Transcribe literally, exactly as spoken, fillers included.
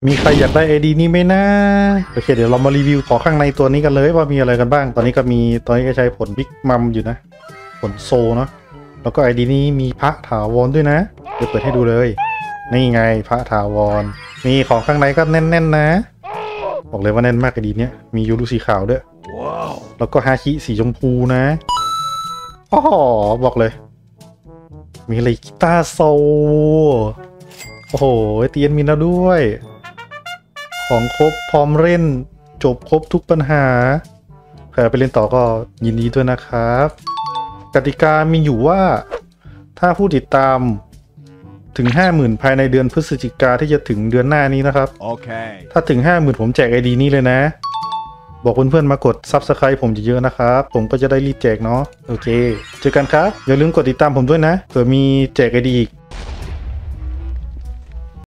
มีใครอยากได้ไอดีนี้ไหมนะโอเคเดี๋ยวเรามารีวิวของข้างในตัวนี้กันเลยว่ามีอะไรกันบ้างตอนนี้ก็มีตอนนี้ก็ใช้ผลบิ๊กมัมอยู่นะผลโซเนาะแล้วก็ไอดีนี้มีพระถาวรด้วยนะเดี๋ยวเปิดให้ดูเลยนี่ไงพระถาวรมีของข้างในก็แน่นๆนะบอกเลยว่าแน่นมากไอดีเนี้ยมียูรุสีขาวด้วย wow. แล้วก็ฮาคิสีชมพูนะอ๋อบอกเลยมีอะไรกีตาร์โซโอ้โหเตียนมีแล้วด้วยของครบพร้อมเล่นจบครบทุกปัญหาใครไปเล่นต่อก็ยินดีด้วยนะครับกติกามีอยู่ว่าถ้าผู้ติดตามถึง ห้าหมื่น ภายในเดือนพฤศจิกาที่จะถึงเดือนหน้านี้นะครับโอเคถ้าถึง ห้าหมื่น ผมแจก ไอ ดี นี้เลยนะบอกเพื่อนๆมากด ซับสไครบ์ ผมเยอะๆนะครับผมก็จะได้รีบแจกเนาะโอเคเจอกันครับอย่าลืมกดติดตามผมด้วยนะเผื่อมีแจก ไอ ดี อีก